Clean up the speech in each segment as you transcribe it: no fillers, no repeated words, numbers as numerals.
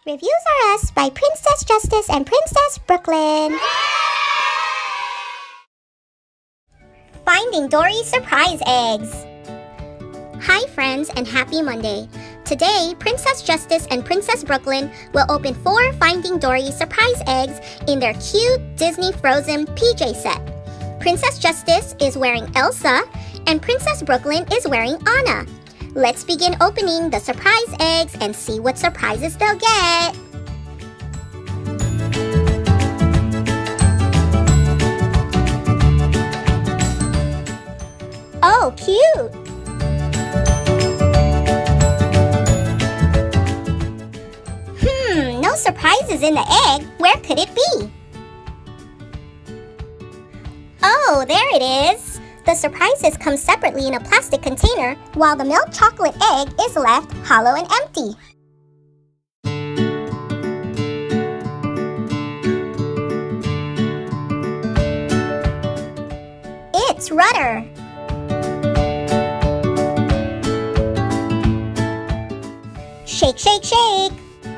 ReviewR'Us by Princess Justice and Princess Brooklyn. Finding Dory's Surprise Eggs. Hi friends and happy Monday. Today, Princess Justice and Princess Brooklyn will open 4 Finding Dory surprise eggs in their cute Disney Frozen PJ set. Princess Justice is wearing Elsa and Princess Brooklyn is wearing Anna. Let's begin opening the surprise eggs and see what surprises they'll get. Oh, cute! No surprises in the egg. Where could it be? Oh, there it is! The surprises come separately in a plastic container, while the milk chocolate egg is left hollow and empty. It's Rudder! Shake, shake, shake!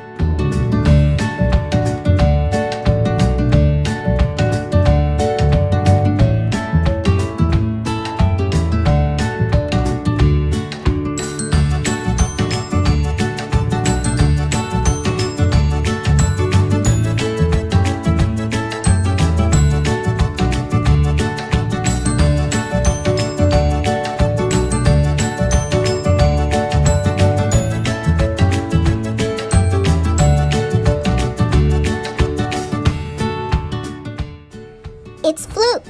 It's FLUKE.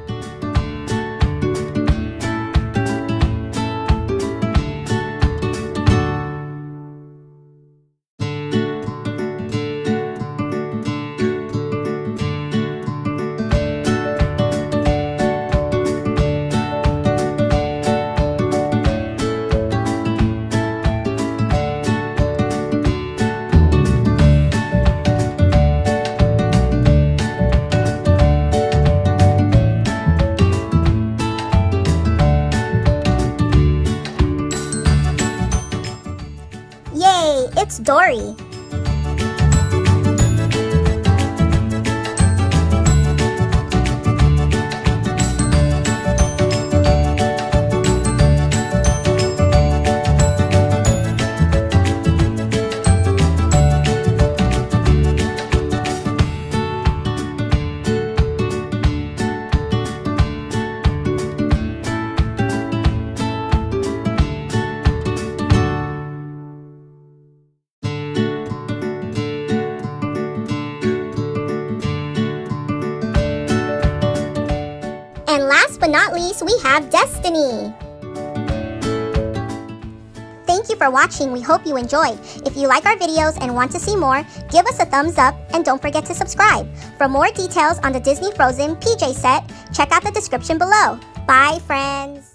Yay, it's Dory. And last but not least, we have Destiny. Thank you for watching. We hope you enjoyed. If you like our videos and want to see more, give us a thumbs up and don't forget to subscribe. For more details on the Disney Frozen PJ set, check out the description below. Bye, friends.